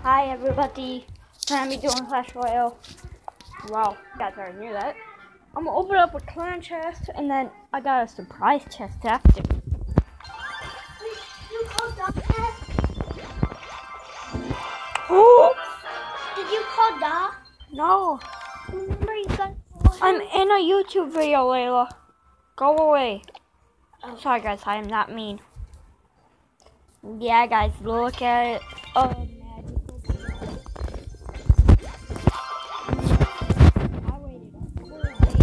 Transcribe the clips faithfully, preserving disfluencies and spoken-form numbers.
Hi everybody, I'm be doing Clash Royale. Wow, you guys already knew that. I'm gonna open up a clan chest and then I got a surprise chest after. You call Da? Oh! Did you call Da? No. Remember you got. I'm in a YouTube video, Layla. Go away. Oh. Sorry guys, I am not mean. Yeah guys, look at it. Oh, magical. I waited a full day.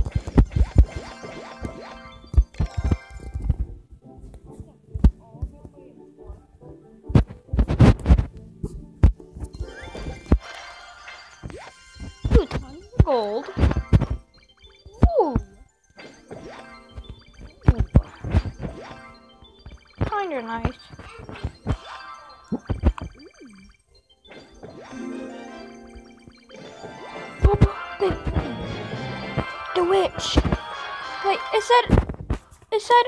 Ooh, tons of gold. Ooh. Kinda nice. Oh, the, the witch. Wait, it said, it said,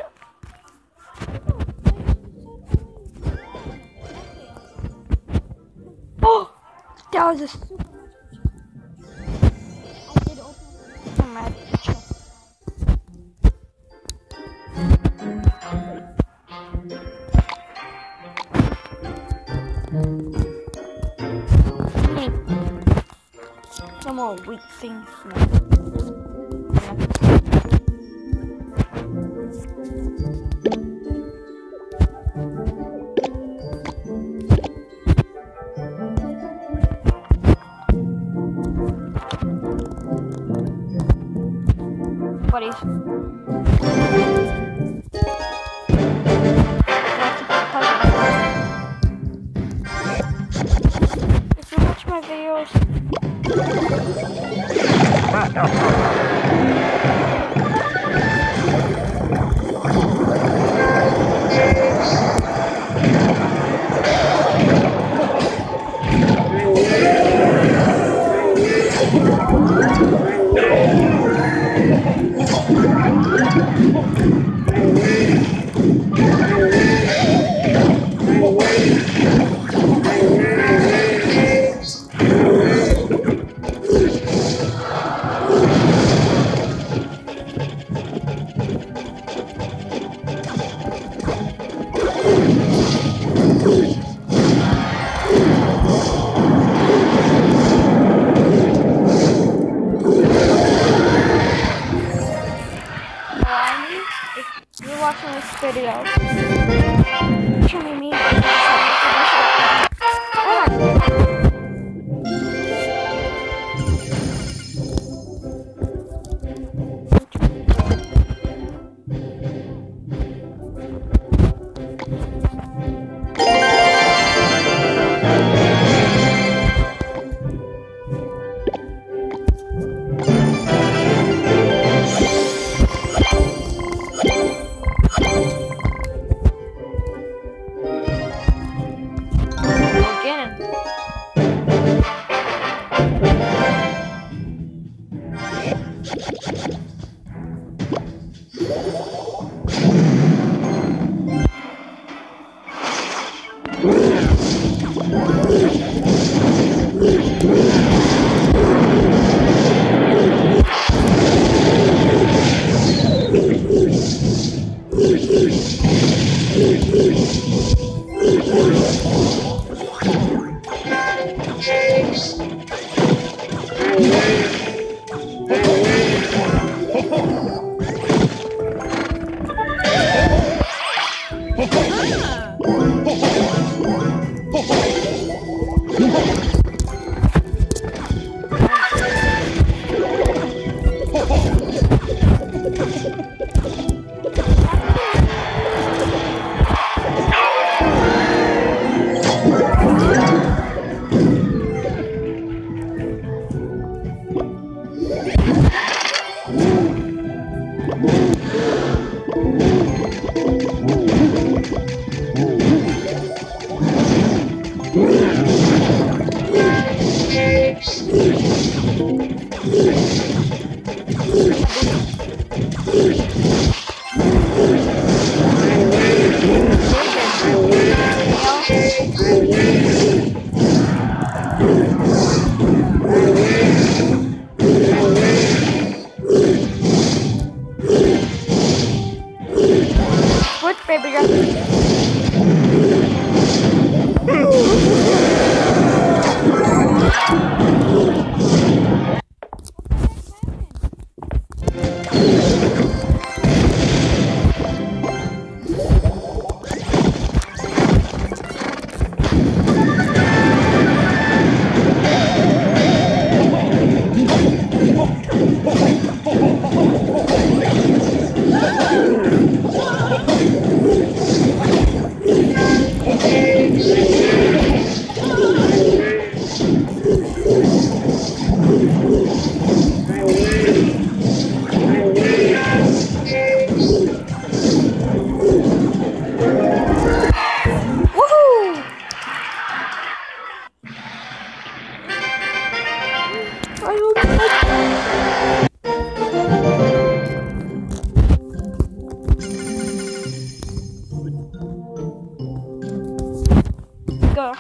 oh, that was a super I did open a magic chest. Some more weak things. Buddies. If you watch my videos, if you're watching this video, show me me.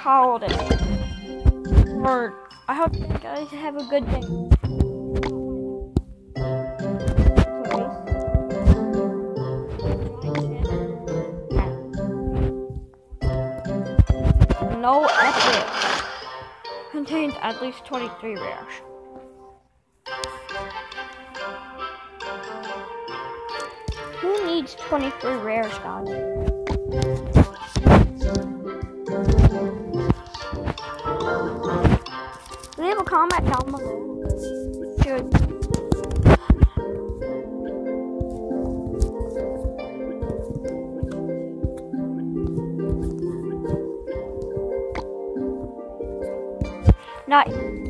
called it. Or I hope you guys have a good day. No epic. Contains at least twenty-three rares. Who needs twenty-three rares, guys? Leave a comment down below. Should not.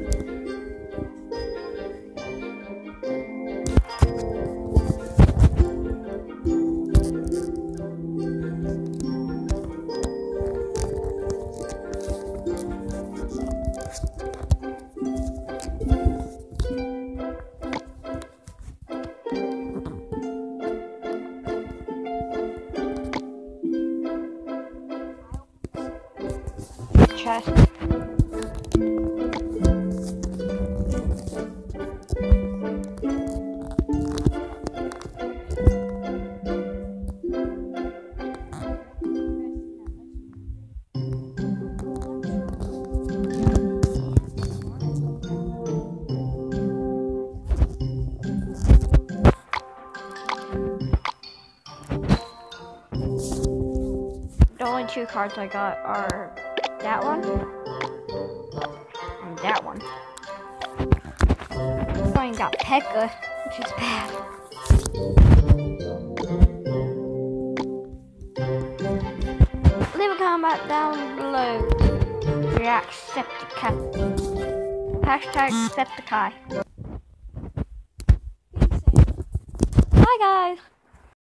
Chest. The only two cards I got are that one and that one. I even got P.E.K.K.A, which is bad. Leave a comment down below. React Septicai. Hashtag Septicai. Bye guys.